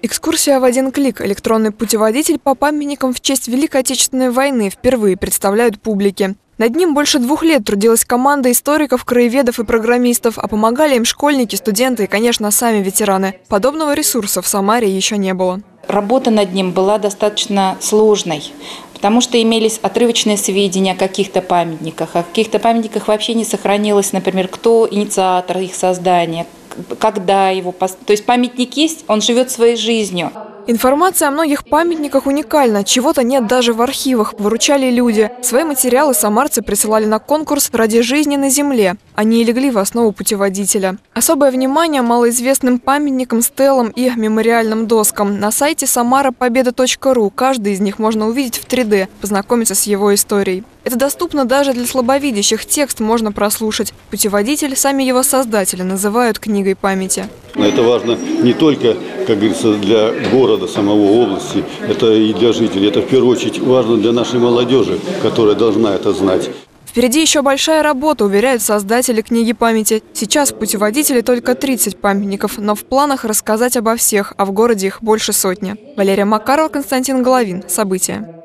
Экскурсия в один клик. Электронный путеводитель по памятникам в честь Великой Отечественной войны впервые представляют публике. Над ним больше 2 лет трудилась команда историков, краеведов и программистов, а помогали им школьники, студенты и, конечно, сами ветераны. Подобного ресурса в Самаре еще не было. Работа над ним была достаточно сложной, потому что имелись отрывочные сведения о каких-то памятниках. О каких-то памятниках вообще не сохранилось, например, кто инициатор их создания, когда его... То есть памятник есть, он живет своей жизнью. Информация о многих памятниках уникальна. Чего-то нет даже в архивах. Выручали люди. Свои материалы самарцы присылали на конкурс «Ради жизни на земле». Они и легли в основу путеводителя. Особое внимание малоизвестным памятникам, стелам и мемориальным доскам. На сайте samaropobeda.ru каждый из них можно увидеть в 3D, познакомиться с его историей. Это доступно даже для слабовидящих. Текст можно прослушать. Путеводитель сами его создатели называют книгой памяти. Это важно не только, как говорится, для города, самого области, это и для жителей. Это в первую очередь важно для нашей молодежи, которая должна это знать. Впереди еще большая работа, уверяют создатели книги памяти. Сейчас в путеводителе только 30 памятников, но в планах рассказать обо всех, а в городе их больше 100. Валерия Макарова, Константин Головин. События.